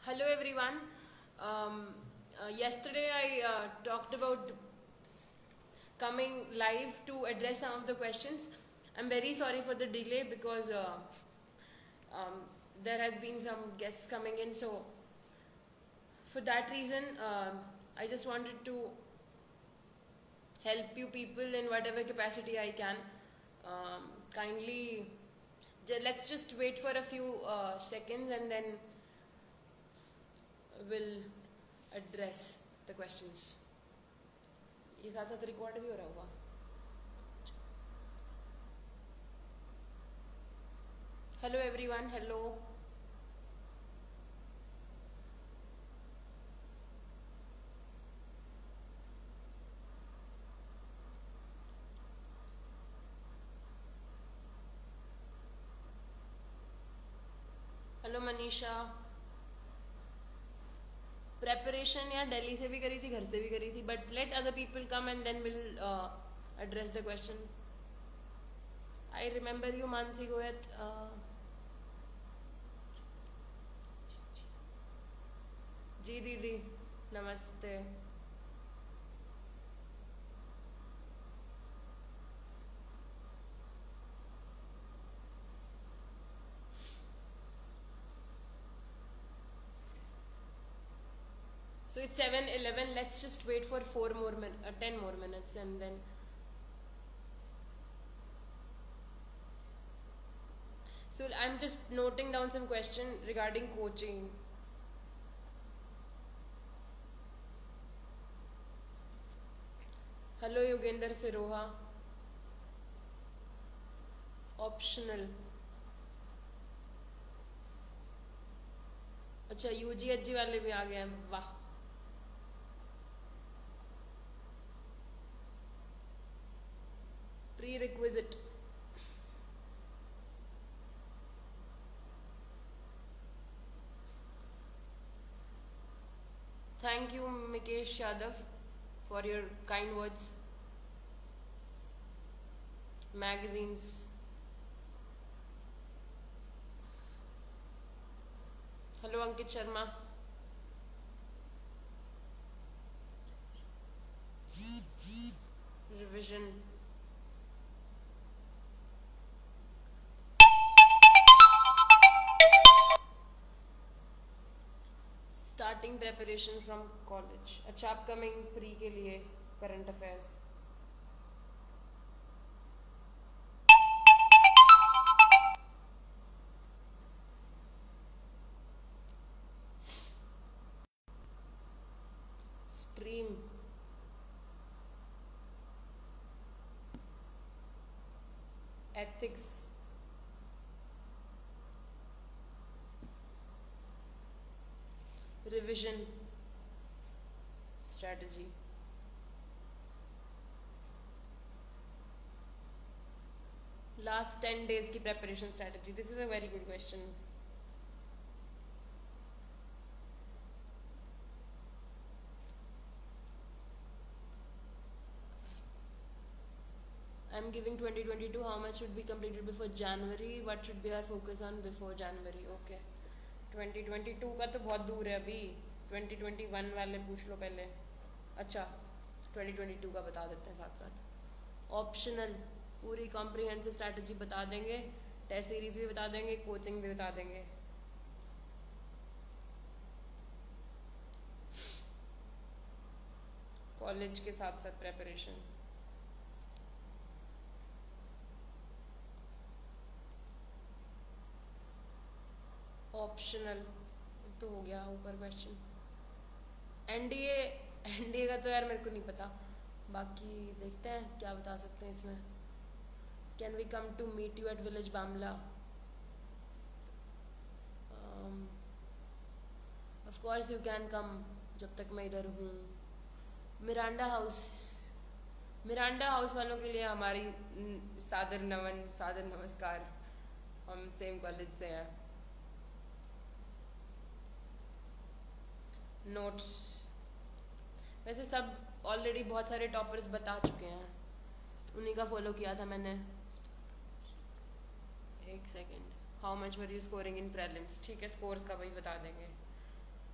Hello everyone. Yesterday I talked about coming live to address some of the questions. I'm very sorry for the delay because um, there has been some guests coming in. So for that reason, I just wanted to help you people in whatever capacity I can. Kindly, let's just wait for a few seconds and then we'll address the questions. ये साथ साथ record भी हो रहा होगा. Hello everyone. Hello. Hello Manisha. Preparation या दिल्ली से भी करी थी, घर से भी करी थी, but let other people come and then will address the question. I remember you Mansi Goyat. जी दीदी, नमस्ते. So it's 7:11. Let's just wait for 10 more minutes and then. So I'm just noting down some question regarding coaching. Hello Yogender Siroha. Optional. अच्छा UGHG वाले भी आ गए हैं, वाह. Prerequisite. Thank you Mikesh Yadav for your kind words. Magazines. Hello Ankit Sharma. Revision. Starting preparation from college. अच्छा, upcoming pre के लिए current affairs. Stream. Ethics. Revision. Strategy. Last 10 days की preparation strategy. This is a very good question. I'm giving 2022. How much should be completed before January? What should be our focus on before January? Okay. 2022 का तो बहुत दूर है अभी. 2021 वाले पूछ लो पहले. अच्छा, 2022 का बता देते हैं साथ साथ. ऑप्शनल. पूरी कॉम्प्रिहेंसिव स्ट्रैटेजी बता देंगे, टेस्ट सीरीज भी बता देंगे, कोचिंग भी बता देंगे. कॉलेज के साथ साथ प्रेपरेशन. ऑप्शनल तो हो गया ऊपर क्वेश्चन. एनडीए. एनडीए का तो यार मेरे को नहीं पता, बाकी देखते हैं क्या बता सकते हैं इसमें. Can we come to meet you at village Bamla? Of course you can come, जब तक मैं इधर हूँ. Miranda house. मिरांडा हाउस वालों के लिए हमारी सादर नमन, सादर नमस्कार. हम सेम कॉलेज से हैं. नोट्स. वैसे सब ऑलरेडी बहुत सारे टॉपर्स बता चुके हैं, उन्हीं का फॉलो किया था मैंने. एक second. How much were you scoring in prelims? ठीक है, स्कोर्स का भाई बता देंगे.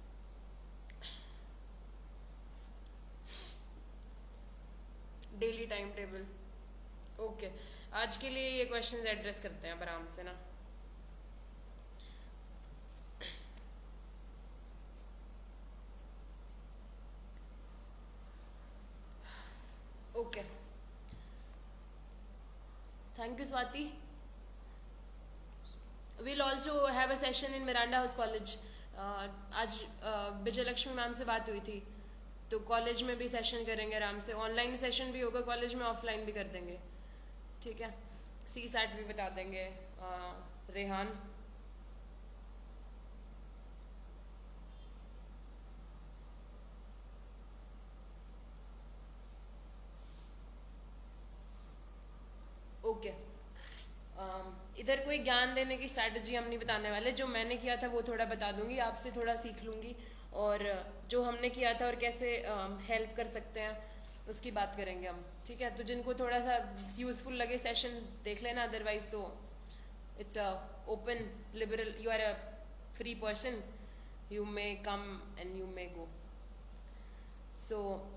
Daily time table. ओके, आज के लिए ये क्वेश्चंस एड्रेस करते हैं अब आराम से ना। Okay, thank you Swati. we'll also have a session in Miranda House College। आज विजय लक्ष्मी मैम से बात हुई थी, तो कॉलेज में भी सेशन करेंगे आराम से। ऑनलाइन सेशन भी होगा कॉलेज में, ऑफलाइन भी कर देंगे, ठीक है। सी सैट भी बता देंगे। रेहान, ओके। इधर कोई ज्ञान देने की स्ट्रैटेजी हम नहीं बताने वाले, जो मैंने किया था वो थोड़ा बता दूंगी, आपसे थोड़ा सीख लूंगी, और जो हमने किया था और कैसे हेल्प कर सकते हैं उसकी बात करेंगे हम, ठीक है। तो जिनको थोड़ा सा यूजफुल लगे सेशन देख लेना, अदरवाइज तो it's a open liberal, you are a free person, you may come and you may go. So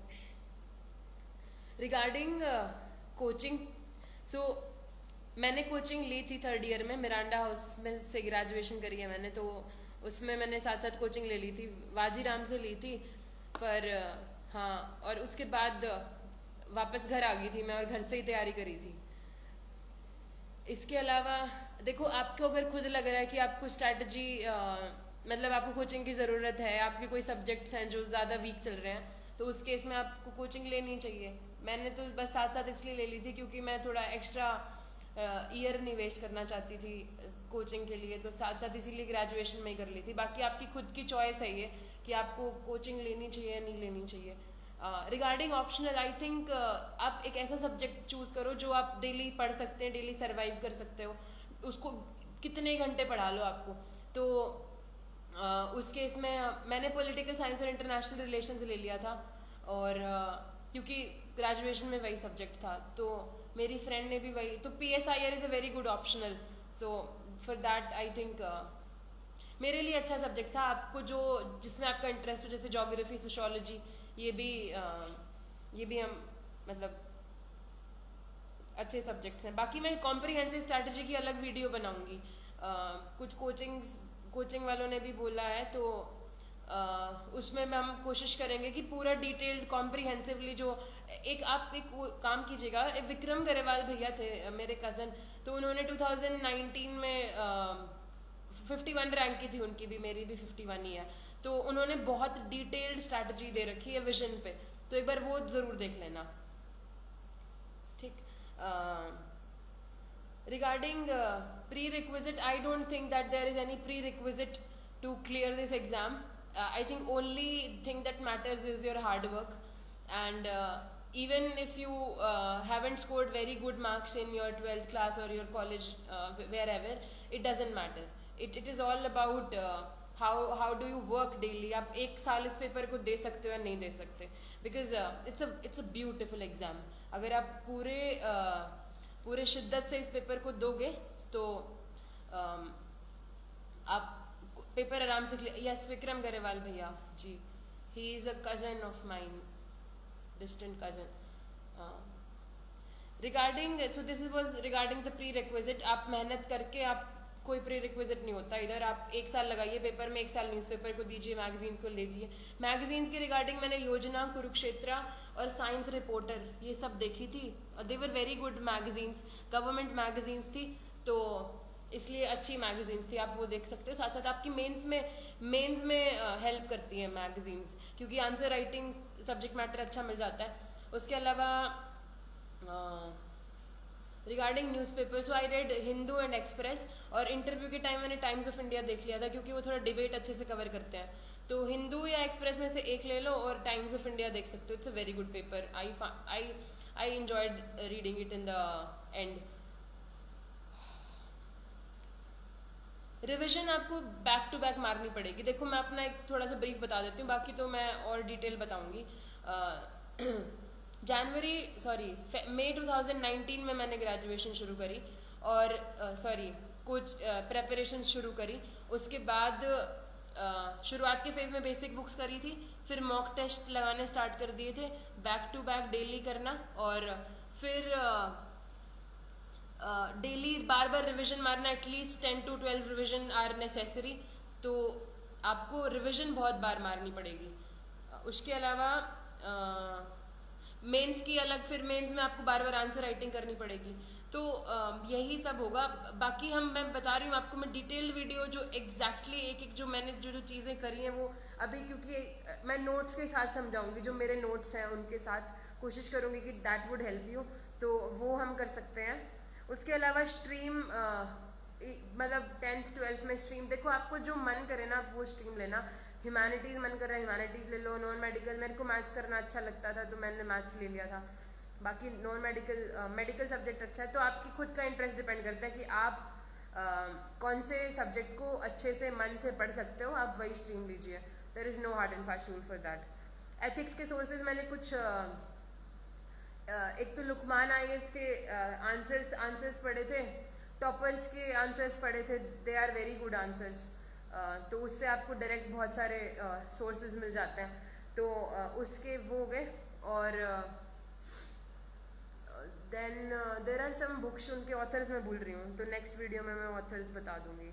regarding coaching, so मैंने कोचिंग ली थी थर्ड ईयर में, मिरांडा हाउस में से ग्रेजुएशन करी है मैंने, तो उसमें मैंने साथ साथ कोचिंग ले ली थी, वाजीराम से ली थी। पर हाँ, और उसके बाद वापस घर आ गई थी मैं, और घर से ही तैयारी करी थी। इसके अलावा देखो, आपको अगर खुद लग रहा है कि आपको स्ट्रैटेजी मतलब आपको कोचिंग की ज़रूरत है, आपके कोई सब्जेक्ट्स हैं जो ज़्यादा वीक चल रहे हैं, तो उस केस में आपको कोचिंग लेनी चाहिए। मैंने तो बस साथ साथ इसलिए ले ली थी क्योंकि मैं थोड़ा एक्स्ट्रा ईयर नहीं वेस्ट करना चाहती थी कोचिंग के लिए, तो साथ साथ इसीलिए ग्रेजुएशन में ही कर ली थी। बाकी आपकी खुद की चॉइस है ये कि आपको कोचिंग लेनी चाहिए या नहीं लेनी चाहिए। रिगार्डिंग ऑप्शनल, आई थिंक आप एक ऐसा सब्जेक्ट चूज करो जो आप डेली पढ़ सकते हैं, डेली सर्वाइव कर सकते हो, उसको कितने घंटे पढ़ा लो आपको। तो उस केस में मैंने पॉलिटिकल साइंस और इंटरनेशनल रिलेशंस ले लिया था, और क्योंकि ग्रेजुएशन में वही सब्जेक्ट था, तो मेरी फ्रेंड ने भी वही, तो PSIR is a very good optional, so for that I think मेरे लिए अच्छा सब्जेक्ट था। आपको जो जिसमें आपका इंटरेस्ट हो, जैसे ज्योग्राफी, सोशोलॉजी, ये भी हम मतलब अच्छे सब्जेक्ट्स हैं। बाकी मैं कॉम्प्रिहेंसिव स्ट्रैटेजी की अलग वीडियो बनाऊंगी। कुछ कोचिंग वालों ने भी बोला है, तो उसमें हम कोशिश करेंगे कि पूरा डिटेल्ड कॉम्प्रिहेंसिवली, जो आप एक काम कीजिएगा, विक्रम गरेवाल भैया थे मेरे कज़न, तो उन्होंने 2019 में 51 रैंक की थी उनकी भी, मेरी भी 51 ही है, तो उन्होंने बहुत डिटेल्ड स्ट्रैटेजी दे रखी है विजन पे, तो एक बार वो जरूर देख लेना, ठीक। Regarding prerequisite, I don't think that there is any prerequisite to clear this exam. I think only thing that matters is your hard work, and even if you haven't scored very good marks in your 12th class or your college, wherever, it doesn't matter. It is all about how do you work daily. आप एक साल इस paper को दे सकते हो या नहीं दे सकते, because it's a beautiful exam. अगर आप पूरे शिद्दत से इस पेपर को दोगे तो आप पेपर आराम से क्लियर। यस, विक्रम गरेवाल भैया ji, he is a cousin of mine, distant cousin. Regarding, so this was regarding the prerequisite. आप मेहनत करके, आप कोई प्री रिक्विजिट नहीं होता इधर, आप एक साल लगाइए पेपर में, एक साल न्यूज़पेपर को दीजिए, मैगजीन्स को लीजिए। मैगजीन्स के रिगार्डिंग मैंने योजना, कुरुक्षेत्रा और साइंस रिपोर्टर ये सब देखी थी, they were very good magazines, government magazines थी, तो इसलिए अच्छी मैगजीन्स थी, आप वो देख सकते हो। साथ साथ आपकी मेंस में हेल्प करती है मैगजीन्स, क्योंकि आंसर राइटिंग सब्जेक्ट मैटर अच्छा मिल जाता है। उसके अलावा regarding newspaper, so I read Hindu and Express, और इंटरव्यू के टाइम मैंने टाइम्स ऑफ इंडिया देख लिया था, क्योंकि वो थोड़ा डिबेट अच्छे से कवर करते हैं। तो हिंदू या एक्सप्रेस में से एक ले लो, और टाइम्स ऑफ इंडिया देख सकते हो, it's a very good paper. I enjoyed reading it in the end. Revision आपको बैक टू बैक मारनी पड़ेगी। देखो, मैं अपना एक थोड़ा सा ब्रीफ बता देती हूँ, बाकी तो मैं और डिटेल बताऊंगी। मई 2019 में मैंने ग्रेजुएशन शुरू करी, और कुछ प्रेपरेशन शुरू करी। उसके बाद शुरुआत के फेज में बेसिक बुक्स करी थी, फिर मॉक टेस्ट लगाने स्टार्ट कर दिए थे, बैक टू बैक डेली करना, और फिर डेली बार बार रिविजन मारना, at least 10 to 12 revision are necessary. तो आपको रिविजन बहुत बार मारनी पड़ेगी। उसके अलावा मेंस की अलग, फिर मेंस में आपको बार बार आंसर राइटिंग करनी पड़ेगी। तो यही सब होगा। बाकी मैं बता रही हूँ आपको, मैं डिटेल्ड वीडियो जो एग्जैक्टली एक एक जो मैंने जो चीज़ें करी हैं वो अभी, क्योंकि मैं नोट्स के साथ समझाऊंगी, जो मेरे नोट्स हैं उनके साथ कोशिश करूंगी कि दैट वुड हेल्प यू, तो वो हम कर सकते हैं। उसके अलावा स्ट्रीम, मतलब 10th 12th में स्ट्रीम, देखो आपको जो मन करे ना वो स्ट्रीम लेना। ह्यूमैनिटीज़ मन कर रहा है ह्यूमैनिटीज़ ले लो, नॉन मेडिकल, मेरे को मैथ्स करना अच्छा लगता था तो मैंने मैथ्स ले लिया था। बाकी नॉन मेडिकल, मेडिकल सब्जेक्ट अच्छा है, तो आपकी खुद का इंटरेस्ट डिपेंड करता है कि आप कौन से सब्जेक्ट को अच्छे से मन से पढ़ सकते हो, आप वही स्ट्रीम लीजिए। There is no hard and fast rule for that. Ethics के सोर्सेज मैंने कुछ एक तो लुकमान आईएएस के आंसर्स पढ़े थे, टॉपर्स के आंसर्स पढ़े थे, they are very good answers. तो उससे आपको डायरेक्ट बहुत सारे सोर्सेज मिल जाते हैं, तो उसके वो हो गए। और then there are some books, उनके ऑथर्स मैं भूल रही हूँ, तो नेक्स्ट वीडियो में मैं ऑथर्स बता दूंगी।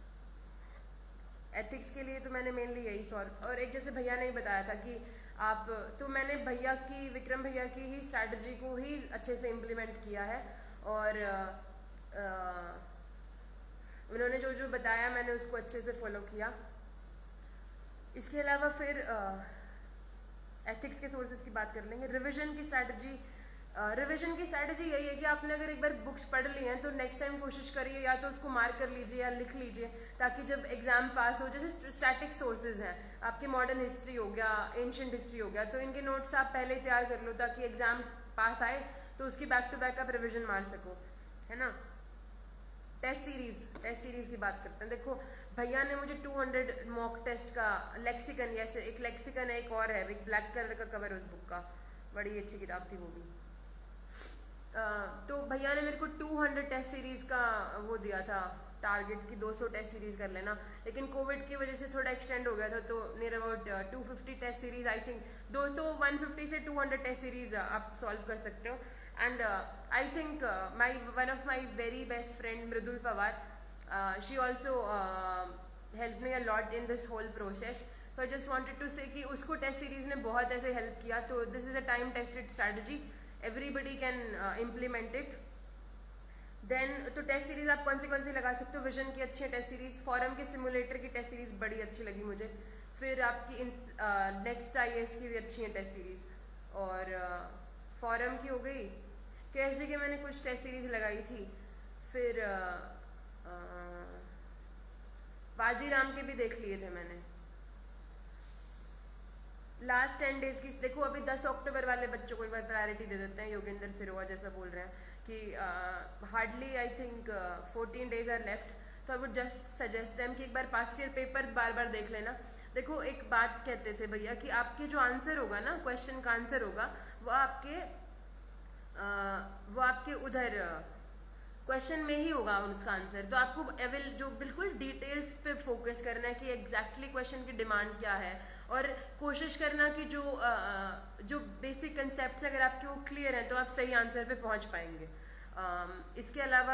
एथिक्स के लिए तो मैंने मेनली यही सॉल्व, और एक जैसे भैया ने ही बताया था कि आप, तो मैंने भैया की, विक्रम भैया की ही स्ट्रैटेजी को ही अच्छे से इम्प्लीमेंट किया है, और उन्होंने जो जो बताया मैंने उसको अच्छे से फॉलो किया। इसके अलावा फिर एथिक्स के सोर्सेज की बात कर लेंगे। रिविजन की स्ट्रैटेजी, रिविजन की स्ट्रैटेजी यही है कि आपने अगर एक बार बुक्स पढ़ ली हैं तो नेक्स्ट टाइम कोशिश करिए या तो उसको मार्क कर लीजिए या लिख लीजिए, ताकि जब एग्जाम पास हो, जैसे स्टैटिक सोर्सेज हैं आपके, मॉडर्न हिस्ट्री हो गया, एंशिएंट हिस्ट्री हो गया, तो इनके नोट्स आप पहले ही तैयार कर लो ताकि एग्जाम पास आए तो उसकी बैक टू बैक आप रिविजन मार सको, है ना। टेस्ट सीरीज की बात करते हैं। देखो भैया ने मुझे 200 मॉक टेस्ट का लेक्सिकन, जैसे एक लेक्सिकन है, एक और है, एक ब्लैक कलर का कवर है उस बुक का, बड़ी अच्छी किताब थी वो भी। तो भैया ने मेरे को 200 टेस्ट सीरीज का वो दिया था टारगेट, की 200 टेस्ट सीरीज कर लेना, लेकिन कोविड की वजह से थोड़ा एक्सटेंड हो गया था, तो near about 250 test series, I think 200 150 से 200 टेस्ट सीरीज आप सॉल्व कर सकते हो। And I think one of my very best friend Mridul Pawar, she also help me a lot in this whole process, so I just wanted to say कि उसको test series ने बहुत ऐसे हेल्प किया, तो this is a time tested strategy, everybody can implement it। Then तो test series आप कौन सी लगा सकते हो, विजन की अच्छी है टेस्ट सीरीज, फॉरम के सिमुलेटर की टेस्ट सीरीज बड़ी अच्छी लगी मुझे, फिर आपकी नेक्स्ट आईएएस की भी अच्छी है टेस्ट सीरीज, और फॉरम की हो गई, केएसजी के मैंने कुछ टेस्ट सीरीज लगाई थी, फिर बाजीराम के भी देख लिए थे मैंने। लास्ट 10 डेज की देखो, अभी 10 अक्टूबर वाले बच्चों को एक बार प्रायोरिटी दे देते हैं, योगेंद्र सिरोहा जैसा बोल रहे हैं कि hardly I think 14 days are left, तो I would just suggest them कि एक बार पास्ट ईयर पेपर बार बार देख लेना। देखो एक बात कहते थे भैया कि आपके जो आंसर होगा ना, क्वेश्चन का आंसर होगा, वो आपके उधर क्वेश्चन में ही होगा उसका आंसर, तो आपको जो बिल्कुल डिटेल्स पे फोकस करना है कि एग्जैक्टली क्वेश्चन की डिमांड क्या है, और कोशिश करना कि जो बेसिक कंसेप्ट्स अगर आपके वो क्लियर हैं तो आप सही आंसर पे पहुंच पाएंगे। इसके अलावा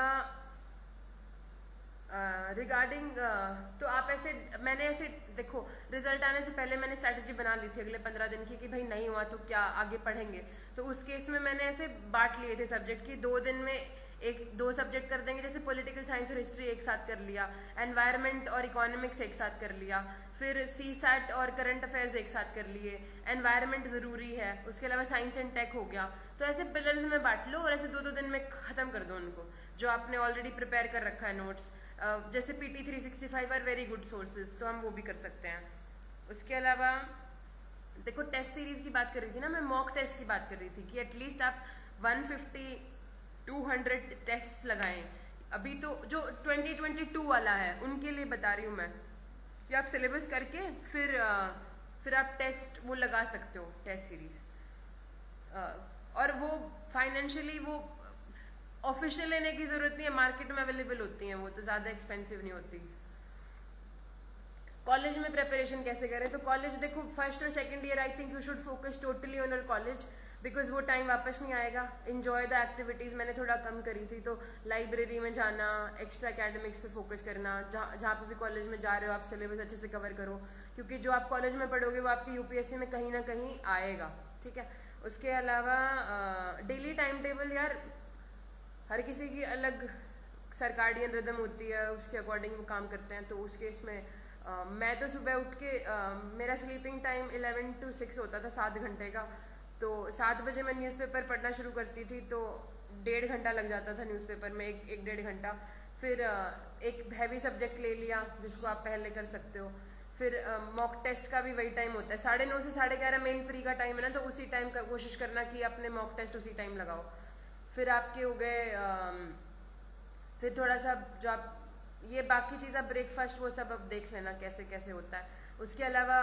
रिगार्डिंग तो आप मैंने ऐसे देखो, रिजल्ट आने से पहले मैंने स्ट्रैटेजी बना ली थी अगले 15 दिन की कि भाई नहीं हुआ तो क्या आगे पढ़ेंगे, तो उस केस में मैंने ऐसे बांट लिए थे सब्जेक्ट की, 2 दिन में 2 सब्जेक्ट कर देंगे, जैसे पॉलिटिकल साइंस और हिस्ट्री एक साथ कर लिया, एनवायरनमेंट और इकोनॉमिक्स एक साथ कर लिया, फिर सीसैट और करंट अफेयर्स एक साथ कर लिए, एनवायरनमेंट ज़रूरी है, उसके अलावा साइंस एंड टेक हो गया, तो ऐसे पिलर्स में बांट लो और ऐसे 2-2 दिन में ख़त्म कर दो उनको, जो आपने ऑलरेडी प्रिपेयर कर रखा है नोट्स। जैसे PT 365 are very good sources, तो हम वो भी कर सकते हैं। उसके अलावा देखो टेस्ट सीरीज की बात कर रही थी ना मैं, मॉक टेस्ट की बात कर रही थी कि एटलीस्ट आप 150-200 टेस्ट लगाएं। अभी तो जो 2022 वाला है उनके लिए बता रही हूँ मैं कि आप सिलेबस करके फिर आप टेस्ट वो लगा सकते हो, टेस्ट सीरीज, और वो फाइनेंशियली वो ऑफिशियल लेने की जरूरत नहीं है, मार्केट में अवेलेबल होती हैं वो, तो ज़्यादा एक्सपेंसिव नहीं होती। कॉलेज में प्रिपरेशन कैसे करें? तो कॉलेज देखो, फर्स्ट और second year I think you should focus totally on your college, because वो टाइम वापस नहीं आएगा. इन्जॉय द एक्टिविटीज़ मैंने थोड़ा कम करी थी, तो लाइब्रेरी में जाना, एक्स्ट्रा एकेडमिक्स पे फोकस करना, जहाँ पे भी कॉलेज में जा रहे हो आप सिलेबस अच्छे से कवर करो, क्योंकि जो आप कॉलेज में पढ़ोगे वो आपकी यूपीएससी में कहीं ना कहीं आएगा. ठीक है. उसके अलावा डेली टाइम टेबल, यार हर किसी की अलग सर्काडियन रिदम होती है, उसके अकॉर्डिंग वो काम करते हैं. तो उस केस में मैं तो सुबह उठ के मेरा स्लीपिंग टाइम 11 to 6 होता था, 7 घंटे का. तो 7 बजे मैं न्यूज़पेपर पढ़ना शुरू करती थी, तो 1.5 घंटा लग जाता था न्यूज़पेपर में, एक 1.5 घंटा. फिर एक हैवी सब्जेक्ट ले लिया जिसको आप पहले कर सकते हो. फिर मॉक टेस्ट का भी वही टाइम होता है, 9:30 से 11:30 मेन प्री का टाइम है ना, तो उसी टाइम का कोशिश करना कि अपने मॉक टेस्ट उसी टाइम लगाओ. फिर आपके हो गए फिर थोड़ा सा जो आप ये बाकी चीज़, आप ब्रेकफास्ट वो सब अब देख लेना कैसे कैसे होता है. उसके अलावा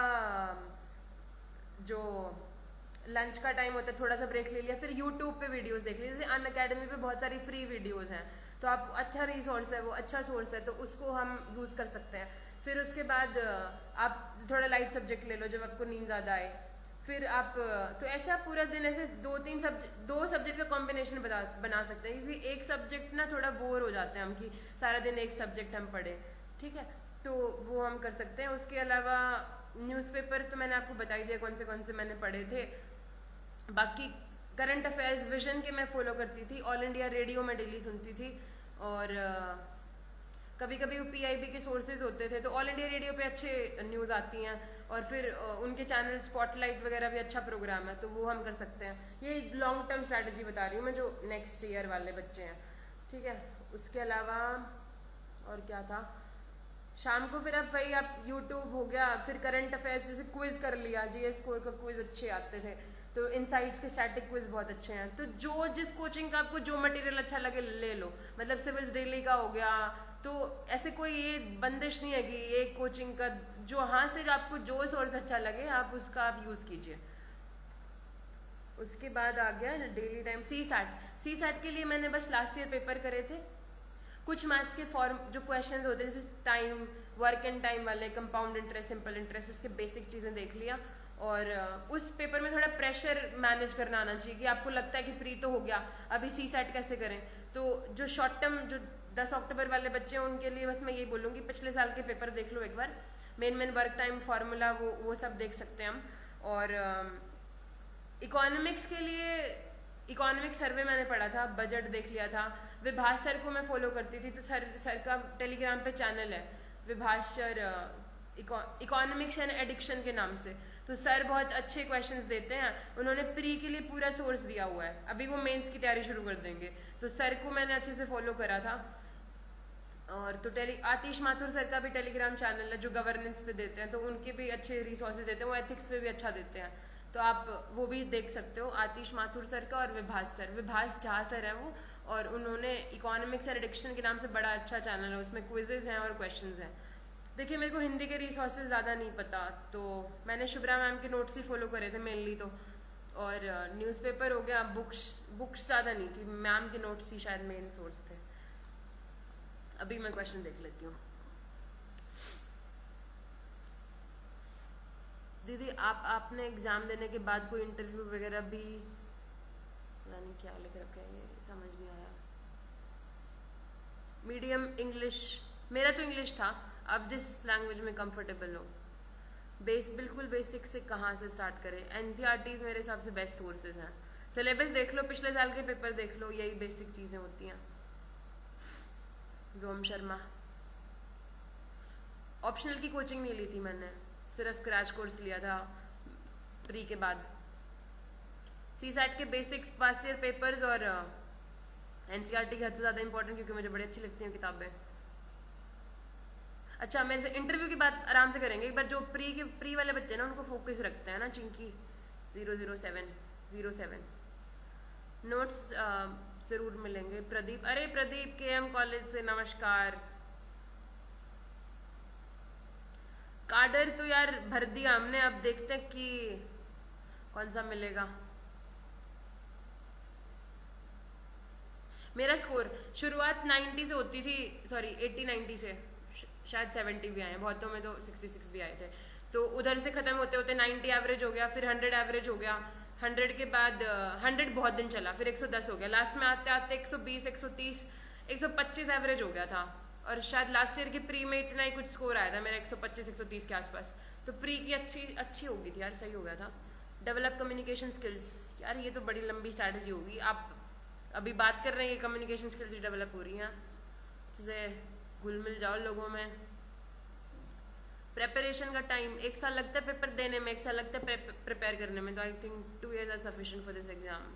जो लंच का टाइम होता है थोड़ा सा ब्रेक ले लिया. फिर यूट्यूब पे वीडियोस देख ली, जैसे अन अकेडमी पे बहुत सारी फ्री वीडियोस हैं, तो आप अच्छा रिसोर्स है, वो अच्छा सोर्स है, तो उसको हम यूज़ कर सकते हैं. फिर उसके बाद आप थोड़ा लाइट सब्जेक्ट ले लो जब आपको नींद ज़्यादा आए. फिर आप तो ऐसे आप पूरा दिन ऐसे 2 सब्जेक्ट का कॉम्बिनेशन बना सकते हैं, क्योंकि एक सब्जेक्ट ना थोड़ा बोर हो जाते हैं हम कि सारा दिन एक सब्जेक्ट हम पढ़े. ठीक है, तो वो हम कर सकते हैं. उसके अलावा न्यूज़पेपर तो मैंने आपको बता ही दिया कौन से मैंने पढ़े थे. बाकी करंट अफेयर्स विजन के मैं फॉलो करती थी, ऑल इंडिया रेडियो में डेली सुनती थी, और कभी कभी वो पीआईबी के सोर्सेज होते थे, तो ऑल इंडिया रेडियो पे अच्छे न्यूज़ आती हैं. और फिर उनके चैनल स्पॉटलाइट वगैरह भी अच्छा प्रोग्राम है, तो वो हम कर सकते हैं. ये लॉन्ग टर्म स्ट्रैटेजी बता रही हूँ मैं, जो नेक्स्ट ईयर वाले बच्चे हैं. ठीक है. उसके अलावा और क्या था, शाम को फिर आप यूट्यूब हो गया, फिर करंट अफेयर्स जैसे क्विज कर लिया, जीएस स्कोर का क्विज अच्छे आते थे, तो इनसाइट्स के स्टैटिक क्विज बहुत अच्छे हैं. तो जो जिस कोचिंग का आपको जो मटेरियल अच्छा लगे ले लो. मतलब सिविल्स डेली का हो गया, तो ऐसे कोई ये बंदिश नहीं है कि एक कोचिंग का, जो हाँ से आपको जो सोर्स अच्छा लगे आप उसका आप यूज़ कीजिए. उसके बाद आ गया डेली टाइम. सी सैट के लिए मैंने बस लास्ट ईयर पेपर करे थे. कुछ मैथ्स के फॉर्म जो क्वेश्चंस होते हैं, जैसे टाइम, वर्क एंड टाइम वाले, कंपाउंड इंटरेस्ट, सिंपल इंटरेस्ट, उसके बेसिक चीज़ें देख लिया. और उस पेपर में थोड़ा प्रेशर मैनेज करना आना चाहिए, कि आपको लगता है कि प्री तो हो गया, अभी सी सैट कैसे करें. तो जो शॉर्ट टर्म जो 10 अक्टूबर वाले बच्चे हैं उनके लिए बस मैं यही बोलूँगी, पिछले साल के पेपर देख लो एक बार, मेन वर्क टाइम फार्मूला वो सब देख सकते हैं हम. और इकोनॉमिक्स के लिए इकोनॉमिक सर्वे मैंने पढ़ा था, बजट देख लिया था. विभाष सर को मैं फॉलो करती थी, तो सर का टेलीग्राम पे चैनल है, Vibhash sir economics and addiction के नाम से. तो सर बहुत अच्छे क्वेश्चंस देते हैं, उन्होंने प्री के लिए पूरा सोर्स दिया हुआ है, अभी वो मेंस की तैयारी शुरू कर देंगे, तो सर को मैंने अच्छे से फॉलो करा था. और तो आतिश माथुर सर का भी टेलीग्राम चैनल है जो गवर्नेंस पे देते हैं, तो उनके भी अच्छे रिसोर्सेज देते हैं, वो एथिक्स पे भी अच्छा देते हैं, तो आप वो भी देख सकते हो. आतिश माथुर सर का और विभाष झा सर है वो, और उन्होंने इकोनॉमिक्स एंड एडिक्शन के नाम से बड़ा अच्छा चैनल है, उसमें क्विजेज हैं और क्वेश्चंस हैं. देखिए मेरे को हिंदी के रिसोर्सेज ज़्यादा नहीं पता, तो मैंने शुभ्रा मैम के नोट्स ही फॉलो करे थे मेनली. तो और न्यूज़पेपर हो गया, बुक्स ज़्यादा नहीं थी, मैम के नोट्स ही शायद मेन सोर्स थे. अभी मैं क्वेश्चन देख लेती हूँ. दीदी आपने एग्ज़ाम देने के बाद कोई इंटरव्यू वगैरह भी, यानी क्या लिख रखा है ये समझ नहीं आया. मीडियम इंग्लिश, मेरा तो इंग्लिश था, आप जिस लैंग्वेज में कंफर्टेबल हो. बिल्कुल बेसिक से कहाँ से स्टार्ट करें? एनसीईआरटीज़ मेरे हिसाब से बेस्ट सोर्सेज हैं. सिलेबस देख लो, पिछले साल के पेपर देख लो, यही बेसिक चीज़ें होती हैं. रोम शर्मा. ऑप्शनल की कोचिंग नहीं ली थी मैंने, सिर्फ क्रैश कोर्स लिया था प्री के बाद. सी सैट के बेसिक्स, पास्ट ईयर पेपर्स और एनसीईआरटी के हद से ज़्यादा इंपॉर्टेंट, क्योंकि मुझे बड़ी अच्छी लगती हैं किताबें. अच्छा, मैं इंटरव्यू की बात आराम से करेंगे एक बार. जो प्री वाले बच्चे ना उनको फोकस रखते हैं ना, चिंकी 007 नोट्स ज़रूर मिलेंगे. प्रदीप, अरे प्रदीप केएम कॉलेज से नमस्कार. कार्डर तो यार भर दिया हमने, अब देखते हैं कि कौन सा मिलेगा. मेरा स्कोर शुरुआत 90 से होती थी, सॉरी 80-90 से. शायद 70 भी आए हैं, बहुतों में तो 66 भी आए थे। तो उधर से खत्म होते होते 90 एवरेज हो गया, फिर 100 एवरेज हो गया, 100 के बाद 100 बहुत दिन चला, फिर 110 हो गया, लास्ट में आते आते 120, 130, 125 एवरेज हो गया था। और शायद लास्ट ईयर के प्री में इतना ही कुछ स्कोर आया था मेरा, 125 130 के आसपास। तो प्री की अच्छी हो गई थी यार, सही हो गया था। डेवलप कम्युनिकेशन स्किल्स, यार ये तो बड़ी लंबी स्ट्रैटेजी होगी। आप अभी बात कर रहे हैं, कम्युनिकेशन स्किल्स डेवलप हो रही हैं, इससे घुल मिल जाओ लोगों में। प्रेपरेशन का टाइम 1 साल लगता है पेपर देने में, 1 साल लगता है प्रिपेयर करने में, तो I think 2 years are sufficient for this exam.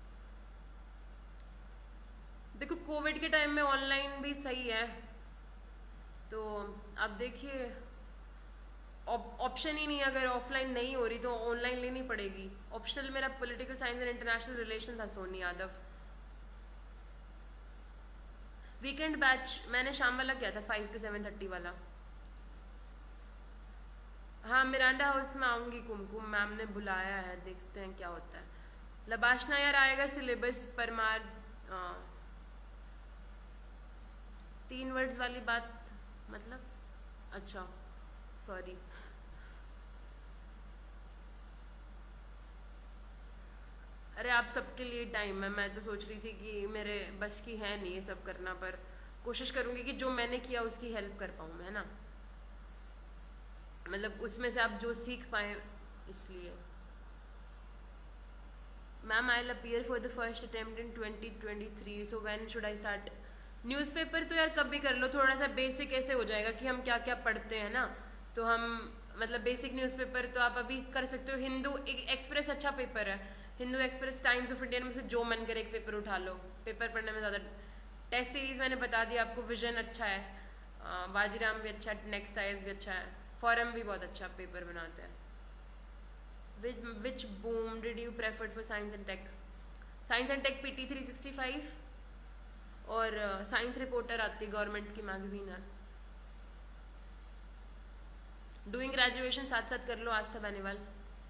देखो कोविड के टाइम में ऑनलाइन भी सही है, तो आप देखिए ऑप्शन ही नहीं, अगर ऑफलाइन नहीं हो रही तो ऑनलाइन लेनी पड़ेगी। ऑप्शनल मेरा political science and international relation था, सोनी यादव। वीकेंड बैच मैंने शाम वाला किया था, 5 to 7:30 वाला। हाँ मिरांडा हाउस में आऊंगी, कुमकुम मैम ने बुलाया है, देखते हैं क्या होता है। लबाशना यार आएगा सिलेबस, परमार 3 वर्ड्स वाली बात मतलब, अच्छा सॉरी। अरे आप सबके लिए टाइम है, मैं तो सोच रही थी कि मेरे बस की है नहीं ये सब करना, पर कोशिश करूंगी कि जो मैंने किया उसकी हेल्प कर पाऊँ मैं, है ना, मतलब उसमें से आप जो सीख पाए, इसलिए। Ma'am I will appear for the first attempt in 2023, so when should I start. Newspaper तो यार कभी कर लो, थोड़ा सा बेसिक ऐसे हो जाएगा कि हम क्या क्या पढ़ते हैं ना, तो हम मतलब बेसिक न्यूज़पेपर तो आप अभी कर सकते हो। हिंदू एक्सप्रेस अच्छा पेपर है, Hindu Express, Times of India में से जो मन करे एक पेपर उठा लो, पेपर पढ़ने में ज़्यादा। टेस्ट सीरीज मैंने बता दिया आपको, विजन अच्छा है, बाजीराम भी अच्छा है, नेक्स्ट आईएएस भी अच्छा है, फॉरम भी बहुत अच्छा पेपर बनाते हैं। Which boom did you prefer for science and tech? Science and tech PT 365 और साइंस रिपोर्टर आती है, गवर्नमेंट की मैगजीन है। डूइंग ग्रेजुएशन साथ साथ कर लो, आस्था बेनीवाल।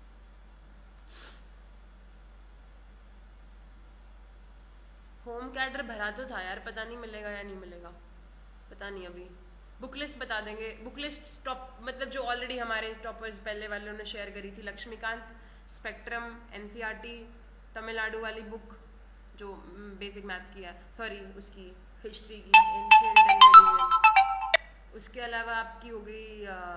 होम कैडर भरा तो था यार, पता नहीं मिलेगा या नहीं मिलेगा, पता नहीं अभी। बुक लिस्ट बता देंगे, बुक लिस्ट टॉप मतलब जो ऑलरेडी हमारे टॉपर्स पहले वालों ने शेयर करी थी, लक्ष्मीकांत, स्पेक्ट्रम, एनसीईआरटी, तमिलनाडु वाली बुक जो बेसिक मैथ्स की है, सॉरी उसकी हिस्ट्री की, एंशिएंट एंड मिडिवल। उसके अलावा आपकी हो गई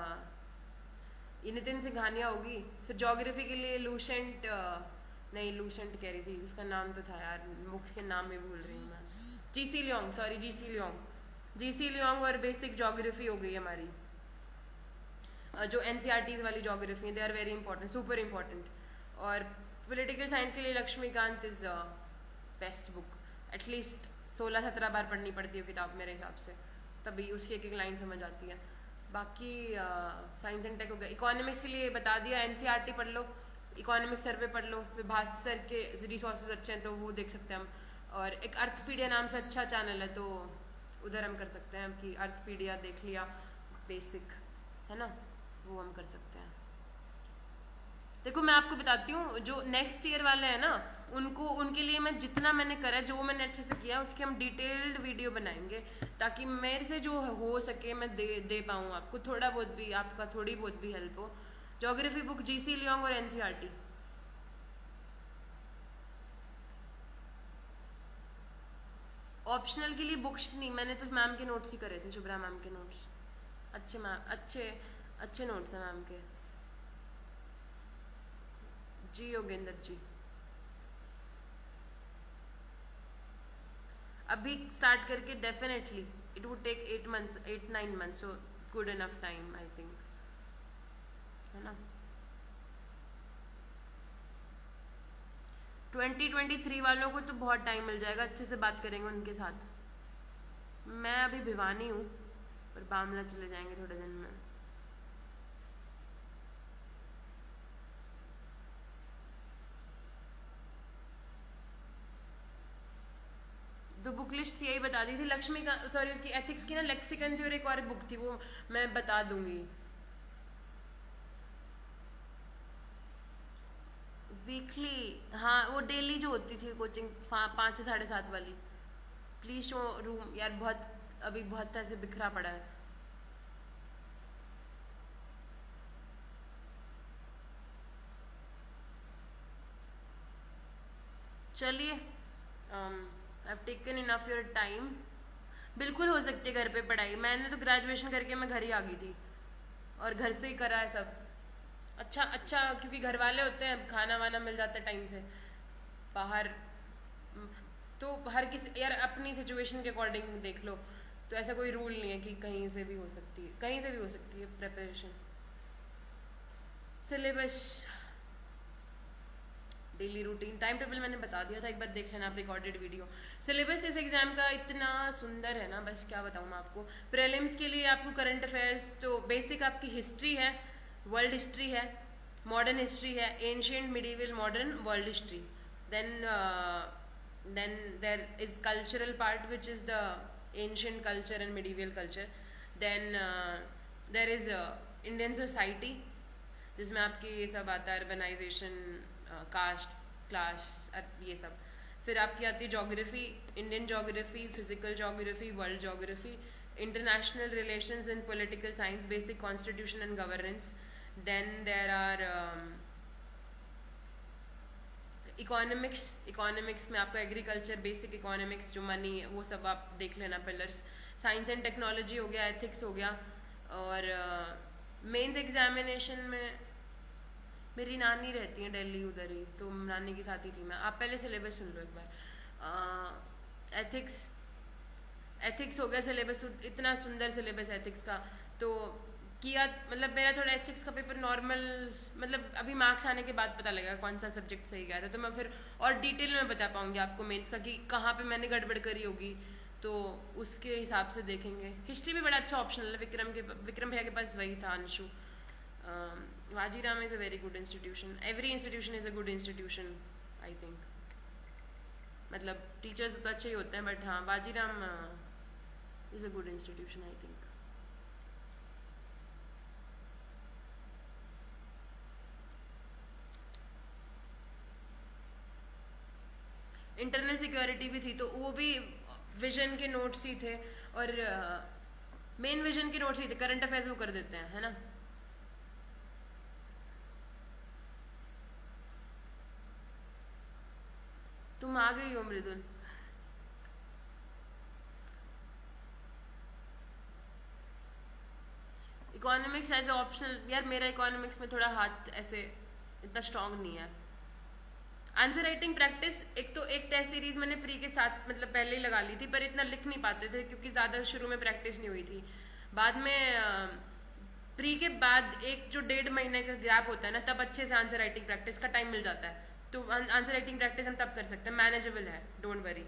ये नितिन सिंघानिया होगी। फिर ज्योग्राफी के लिए लूसेंट, नहीं लूसेंट कह रही थी, उसका नाम तो था यार, बुक के नाम में भूल रही हूँ मैं, GC Leong, sorry GC Leong, GC Leong. और बेसिक ज्योग्राफी हो गई हमारी, जो एनसीईआरटीज वाली ज्योग्राफी है, they are very important, super important. और पॉलिटिकल साइंस के लिए Laxmikanth is best book, at least 16-17 बार पढ़नी पड़ती है किताब मेरे हिसाब से, तभी उसकी एक एक लाइन समझ आती है। बाकी साइंस एंड टेक हो गया। इकोनॉमिक्स के लिए बता दिया, एनसीईआरटी पढ़ लो, इकोनॉमिक सर्वे पढ़ लो, विभास सर के रिसोर्सेज अच्छे हैं तो वो देख सकते हैं हम। और एक अर्थपीडिया नाम से अच्छा चैनल है, तो उधर हम कर सकते हैं कि अर्थपीडिया देख लिया, बेसिक है ना, वो हम कर सकते हैं। देखो मैं आपको बताती हूँ, जो नेक्स्ट ईयर वाले हैं ना, उनको उनके लिए मैं जितना मैंने करा है, जो मैंने अच्छे से किया है, उसकी हम डिटेल्ड वीडियो बनाएंगे, ताकि मेरे से जो हो सके मैं दे पाऊँ आपको, थोड़ा बहुत भी आपका थोड़ी बहुत भी हेल्प हो। ज्योग्राफी बुक जीसी लियोंग और एनसीईआरटी। ऑप्शनल के लिए बुक्स नहीं, मैंने तो मैम के नोट्स ही करे थे, शुभ्रा मैम के नोट्स, अच्छे मैम, अच्छे अच्छे नोट्स हैं मैम के। जी योगेंद्र जी, अभी स्टार्ट करके definitely it would take 8 months 8-9 months, so good enough time I think, है ना। 2023 वालों को तो बहुत टाइम मिल जाएगा, अच्छे से बात करेंगे उनके साथ। मैं अभी भिवानी हूँ, पर बामला चले जाएंगे थोड़े दिन में। तो बुक लिस्ट यही बता दी थी, लक्ष्मी का सॉरी उसकी एथिक्स की ना, लेक्सिकन थी, और एक और बुक थी, वो मैं बता दूंगी। वीकली, हाँ वो डेली जो होती थी कोचिंग, 5 से 7:30 वाली। प्लीज शो रूम यार, बहुत अभी बहुत ऐसे बिखरा पड़ा है। चलिए, I taken enough your time. बिल्कुल हो सकती है घर पे पढ़ाई, मैंने तो ग्रेजुएशन करके मैं घर ही आ गई थी और घर से ही करा है सब। अच्छा अच्छा, क्योंकि घर वाले होते हैं, खाना वाना मिल जाता है टाइम से। बाहर तो हर किसी यार अपनी सिचुएशन के अकॉर्डिंग देख लो, तो ऐसा कोई रूल नहीं है कि कहीं से भी हो सकती है, कहीं से भी हो सकती है preparation. Syllabus, daily routine, time table मैंने बता दिया था, एक बार देख लेना आप रिकॉर्डेड वीडियो। सिलेबस इस एग्जाम का इतना सुंदर है ना, बस क्या बताऊँ मैं आपको। प्रीलिम्स के लिए आपको करंट अफेयर्स तो बेसिक आपकी हिस्ट्री है, वर्ल्ड हिस्ट्री है, मॉडर्न हिस्ट्री है, ancient medieval modern world history. Then there is cultural part which is the ancient culture and medieval culture. Then there is Indian society, जिसमें आपके ये सब आता है, अर्बनाइजेशन, कास्ट, क्लास, ये सब। फिर आपकी आती है geography, Indian geography, physical geography, world geography, international relations and political science, basic constitution and governance. Then there are economics, economics में आपका एग्रीकल्चर, बेसिक इकोनॉमिक्स, जो मनी, वो सब आप देख लेना पिलर्स। साइंस एंड टेक्नोलॉजी हो गया, एथिक्स हो गया। और मेंस एग्जामिनेशन में मेरी नानी रहती है दिल्ली, उधर ही, तो नानी के साथ ही थी मैं। आप पहले सिलेबस सुन लो एक बार। एथिक्स, एथिक्स हो गया सिलेबस, इतना सुंदर सिलेबस एथिक्स का। तो किया, मतलब मेरा थोड़ा एथिक्स का पेपर नॉर्मल, मतलब अभी मार्क्स आने के बाद पता लगेगा कौन सा सब्जेक्ट सही गया था, तो मैं फिर और डिटेल में बता पाऊंगी आपको मेंस का कि कहाँ पे मैंने गड़बड़ करी होगी, तो उसके हिसाब से देखेंगे। हिस्ट्री भी बड़ा अच्छा ऑप्शनल है, विक्रम भैया के पास वही था, Anshu. Vajiram is a very good institution. Every institution is a good institution, I think. मतलब टीचर्स तो अच्छे ही होते हैं, बट हाँ, Vajiram is a good institution, I think. Internal security भी थी, तो वो भी विजन के नोट्स ही थे, और मेन विजन के नोट्स ही थे। करंट अफेयर्स वो कर देते हैं, है ना। तुम आ गई हो Mridul. Economics as a optional, यार मेरा इकोनॉमिक्स में थोड़ा हाथ ऐसे इतना स्ट्रांग नहीं है। आंसर राइटिंग प्रैक्टिस, एक तो एक टेस्ट सीरीज मैंने प्री के साथ मतलब पहले ही लगा ली थी, पर इतना लिख नहीं पाते थे क्योंकि ज्यादा शुरू में प्रैक्टिस नहीं हुई थी। बाद में प्री के बाद एक जो 1.5 महीने का गैप होता है ना, तब अच्छे से आंसर राइटिंग प्रैक्टिस का टाइम मिल जाता है, तो आंसर राइटिंग प्रैक्टिस हम तब कर सकते हैं, मैनेजेबल है, डोंट वरी।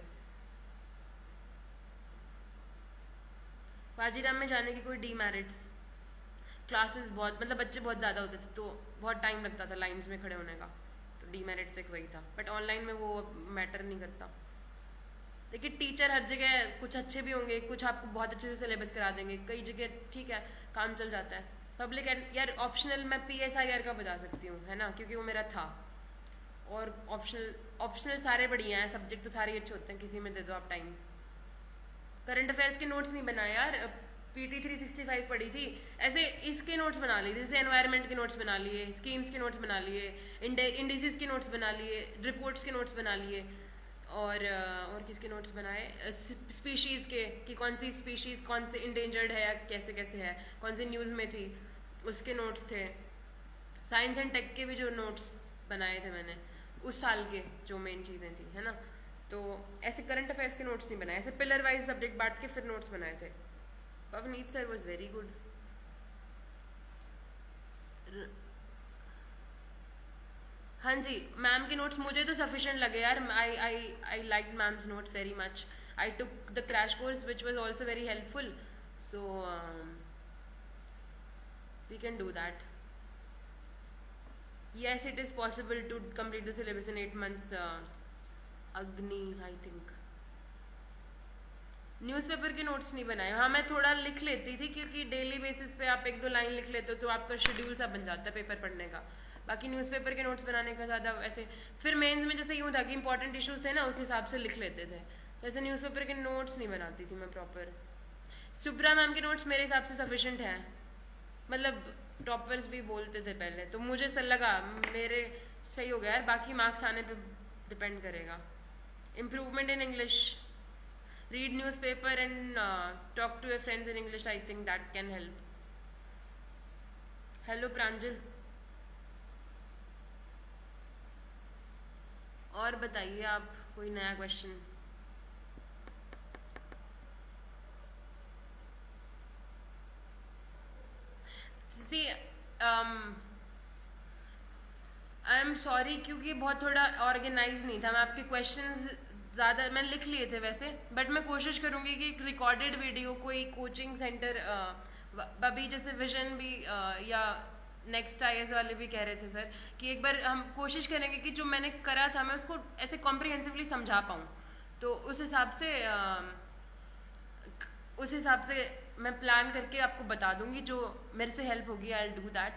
वाजीराम में जाने की कोई डीमेरिट्स, क्लासेस बहुत, मतलब बच्चे बहुत ज़्यादा होते थे, तो बहुत टाइम लगता था लाइंस में खड़े होने का, तो डीमेरिट्स एक वही था। बट ऑनलाइन में वो मैटर नहीं करता। देखिए टीचर हर जगह कुछ अच्छे भी होंगे, कुछ आपको बहुत अच्छे से सिलेबस करा देंगे, कई जगह ठीक है काम चल जाता है। पब्लिक यार ऑप्शनल मैं PSIR का बता सकती हूँ, है ना, क्योंकि वो मेरा था। और ऑप्शनल, ऑप्शनल सारे बढ़िया हैं, सब्जेक्ट तो सारे ही अच्छे होते हैं, किसी में दे दो आप टाइम। करंट अफेयर्स के नोट्स नहीं बनाए यार, PT 365 पढ़ी थी, ऐसे इसके नोट्स बना लिए, जैसे एनवायरनमेंट के नोट्स बना लिए, स्कीम्स के नोट्स बना लिए, इंडिसेस के नोट्स बना लिए, रिपोर्ट्स के नोट्स बना लिए, और किसके नोट्स बनाए, स्पीशीज़ के, कि कौन सी स्पीशीज़ कौन से इंडेंजर्ड है या कैसे कैसे है, कौन सी न्यूज़ में थी, उसके नोट्स थे। साइंस एंड टेक के भी जो नोट्स बनाए थे मैंने उस साल के, जो मेन चीज़ें थी, है ना। तो ऐसे करंट अफेयर्स के नोट्स नहीं बनाए, ऐसे पिलर वाइज सब्जेक्ट बांट के फिर नोट्स बनाए थे। Pavneet sir was very good. हाँ जी, मैम के नोट्स मुझे तो सफिशिएंट लगे यार, I like ma'am's notes very much. I took the crash course which was also very helpful, so we can do that. Yes, it is possible to complete the syllabus in 8 months. Agni, I think. Newspaper के notes नहीं बनाए, हाँ मैं थोड़ा लिख लेती थी, क्योंकि डेली बेसिस पे आप 1-2 लाइन लिख लेते हो तो आपका शेड्यूल सा बन जाता है पेपर पढ़ने का। बाकी न्यूज़पेपर के नोट्स बनाने का ज़्यादा ऐसे, फिर मेंस में जैसे यूँ था कि इंपॉर्टेंट इश्यूज थे ना, उस हिसाब से लिख लेते थे, तो ऐसे न्यूज़पेपर के नोट्स नहीं बनाती थी मैं प्रॉपर। सुब्रा मैम के नोट्स मेरे हिसाब से सफिशेंट हैं, मतलब टॉपर्स भी बोलते थे पहले, तो मुझे सर लगा मेरे सही हो गया यार, बाकी मार्क्स आने पे डिपेंड करेगा। Improvement in English. Read newspaper and talk to your friends in English. I think that can help. Hello Pranjal. और बताइए आप कोई नया question. See I am sorry क्योंकि बहुत थोड़ा ऑर्गेनाइज नहीं था. मैं आपके क्वेश्चंस ज़्यादा मैंने लिख लिए थे वैसे, बट मैं कोशिश करूँगी कि एक रिकॉर्डेड वीडियो कोई कोचिंग सेंटर अभी जैसे विजन भी या नेक्स्ट आईएएस वाले भी कह रहे थे सर कि एक बार हम कोशिश करेंगे कि जो मैंने करा था मैं उसको ऐसे कॉम्प्रिहेंसिवली समझा पाऊँ. तो उस हिसाब से मैं प्लान करके आपको बता दूंगी. जो मेरे से हेल्प होगी I will do that.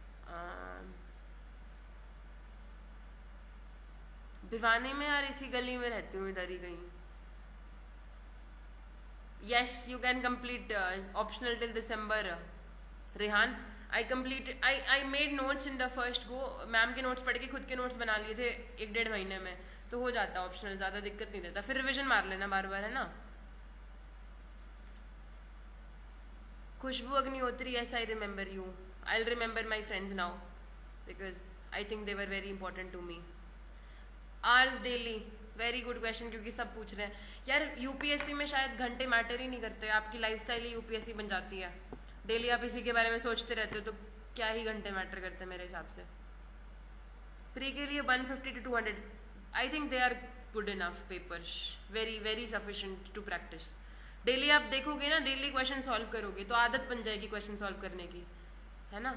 Bhiwani में यार इसी गली में रहती हूँ, इधर ही कहीं. Yes you can complete optional till December. Rehan I made notes in the first go. Ma'am के नोट्स पढ़ के खुद के नोट्स बना लिए थे 1-1.5 महीने में, तो हो जाता ऑप्शनल. ज़्यादा दिक्कत नहीं देता. फिर रिविजन मार लेना बार बार, है ना. Khushboo Agnihotri, yes, I remember you. I'll remember my friends now because I think they were very important to me. Hours daily, very good question क्योंकि सब पूछ रहे हैं यार. यूपीएससी में शायद घंटे मैटर ही नहीं करते. आपकी लाइफस्टाइल ही यूपीएससी बन जाती है. डेली आप इसी के बारे में सोचते रहते हो तो क्या ही घंटे मैटर करते हैं मेरे हिसाब से. प्री के लिए 150 to 200 I think they are good enough papers. Very very sufficient to practise. Daily आप देखोगे ना, डेली क्वेश्चन सॉल्व करोगे तो आदत बन जाएगी क्वेश्चन सॉल्व करने की, है ना.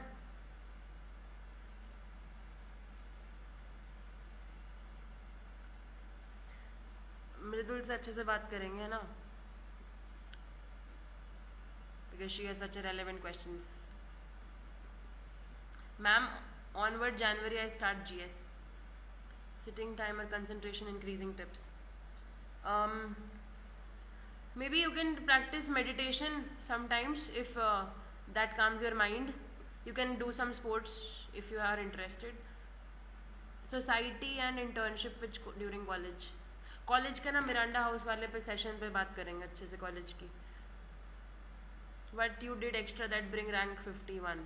मृदुल से अच्छे से बात करेंगे, है ना, because she has such relevant questions. Ma'am onward January I start GS. Sitting timer, concentration increasing tips. Maybe you can practice meditation sometimes if that calms your mind. You can do some sports if you are interested. Society and internship which during college. College का ना Miranda house वाले पे session पे बात करेंगे अच्छे से college की. What you did extra that bring rank 51?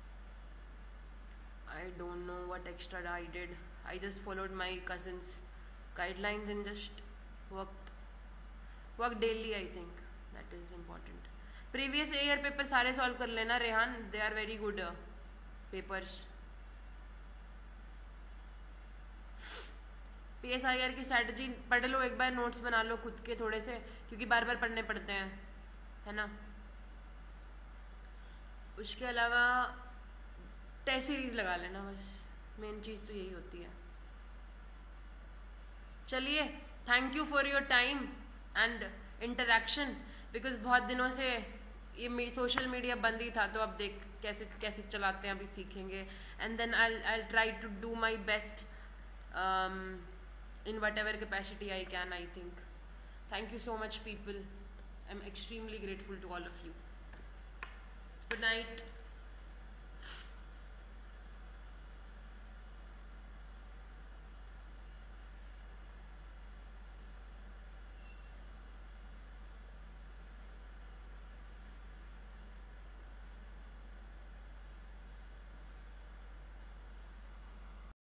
I don't know what extra I did. I just followed my cousin's guidelines and just work daily. I think that is important. Previous year paper सारे सॉल्व कर लेना Rehan. They are very good papers. PSIR की strategy पढ़ लो एक बार, notes बना लो खुद के थोड़े से क्योंकि बार बार पढ़ने पड़ते हैं, है ना. उसके अलावा टेस्ट सीरीज लगा लेना बस. मेन चीज़ तो यही होती है. चलिए, thank you for your time and interaction. Because बहुत दिनों से ये सोशल मीडिया बंद ही था, तो अब देख कैसे कैसे चलाते हैं अभी सीखेंगे. And then I try to do my best in whatever capacity I can, I think. Thank you so much people. I'm extremely grateful to all of you. Good night.